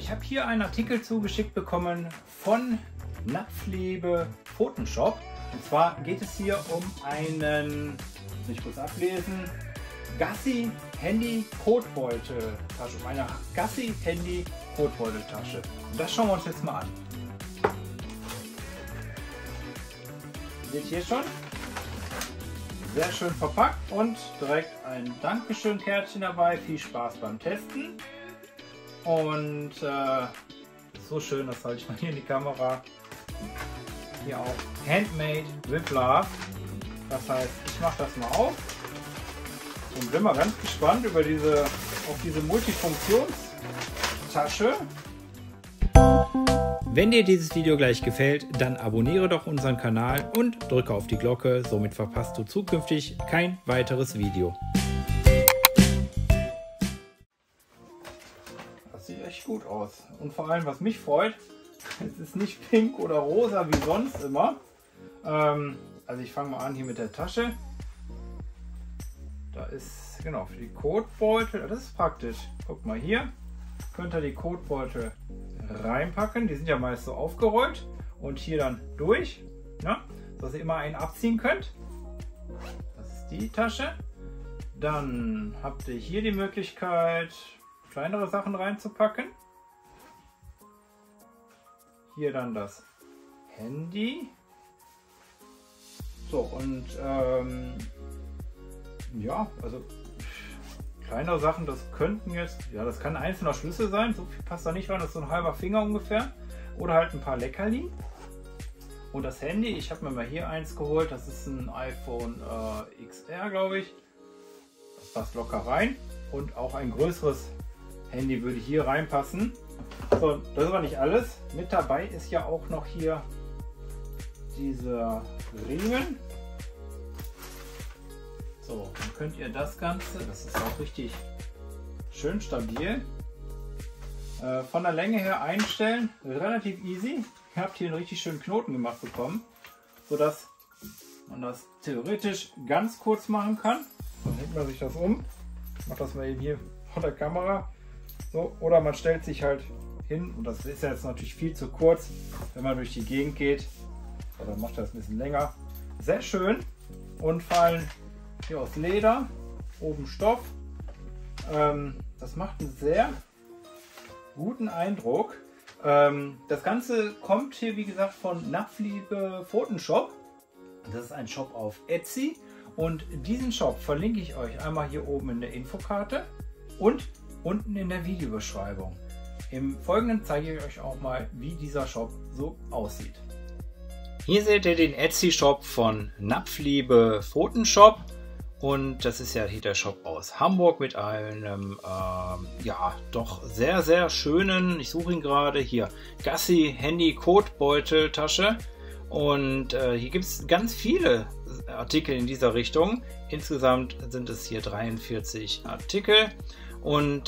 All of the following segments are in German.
ich habe hier einen Artikel zugeschickt bekommen von Napfliebe Pfotenshop. Und zwar geht es hier um einen, muss ich kurz ablesen, Gassi Handy Kotbeuteltasche. Um eine Gassi Handy Kotbeuteltasche. Und das schauen wir uns jetzt mal an. Seht ihr schon? Sehr schön verpackt und direkt ein Dankeschön-Kärtchen dabei. Viel Spaß beim Testen. Und so schön, das halte ich mal hier in die Kamera. Hier auch Handmade with Love. Das heißt, ich mache das mal auf und bin mal ganz gespannt über diese Multifunktionstasche. Wenn dir dieses Video gleich gefällt, dann abonniere doch unseren Kanal und drücke auf die Glocke, somit verpasst du zukünftig kein weiteres Video. Das sieht echt gut aus und vor allem, was mich freut, es ist nicht pink oder rosa wie sonst immer. Also ich fange mal an hier mit der Tasche. Da ist, genau, für die Kotbeutel, das ist praktisch. Guck mal hier, könnt ihr die Kotbeutel reinpacken. Die sind ja meist so aufgerollt und hier dann durch, ne? Dass ihr immer einen abziehen könnt. Das ist die Tasche. Dann habt ihr hier die Möglichkeit, kleinere Sachen reinzupacken. Hier dann das Handy. So, und ja, also kleinere Sachen, das könnten jetzt, ja, das kann ein einzelner Schlüssel sein, so viel passt da nicht rein, das ist so ein halber Finger ungefähr. Oder halt ein paar Leckerli. Und das Handy, ich habe mir mal hier eins geholt, das ist ein iPhone XR, glaube ich. Das passt locker rein. Und auch ein größeres Handy würde hier reinpassen. So, das ist aber nicht alles. Mit dabei ist ja auch noch hier dieser Riemen. So, dann könnt ihr das Ganze, das ist auch richtig schön stabil, von der Länge her einstellen, relativ easy. Ihr habt hier einen richtig schönen Knoten gemacht bekommen, sodass man das theoretisch ganz kurz machen kann. Dann hängt man sich das um, macht das mal eben hier vor der Kamera. So, oder man stellt sich halt hin, und das ist ja jetzt natürlich viel zu kurz, wenn man durch die Gegend geht. So, dann macht das ein bisschen länger. Sehr schön und vor allem hier aus Leder, oben Stoff. Das macht einen sehr guten Eindruck. Das Ganze kommt hier, wie gesagt, von Napfliebe Pfotenshop. Das ist ein Shop auf Etsy und diesen Shop verlinke ich euch einmal hier oben in der Infokarte und unten in der Videobeschreibung. Im Folgenden zeige ich euch auch mal, wie dieser Shop so aussieht. Hier seht ihr den Etsy-Shop von Napfliebe Pfotenshop. Und das ist ja hier der Shop aus Hamburg mit einem, ja, doch sehr, sehr schönen, ich suche ihn gerade, hier, Gassi Handy Kotbeuteltasche. Und hier gibt es ganz viele Artikel in dieser Richtung. Insgesamt sind es hier 43 Artikel und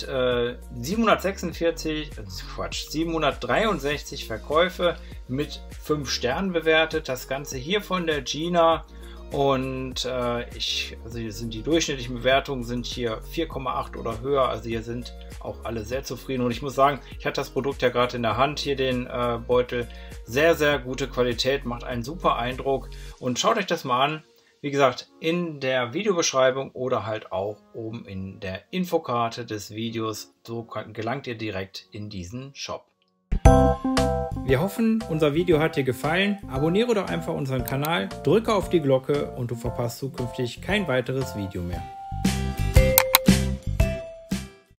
763 Verkäufe mit 5 Sternen bewertet. Das Ganze hier von der Gina. Und also hier sind die durchschnittlichen Bewertungen sind hier 4,8 oder höher. Also hier sind auch alle sehr zufrieden. Und ich muss sagen, ich hatte das Produkt ja gerade in der Hand, hier den Beutel. Sehr, sehr gute Qualität, macht einen super Eindruck. Und schaut euch das mal an. Wie gesagt, in der Videobeschreibung oder halt auch oben in der Infokarte des Videos. So gelangt ihr direkt in diesen Shop. Wir hoffen, unser Video hat dir gefallen. Abonniere doch einfach unseren Kanal, drücke auf die Glocke und du verpasst zukünftig kein weiteres Video mehr.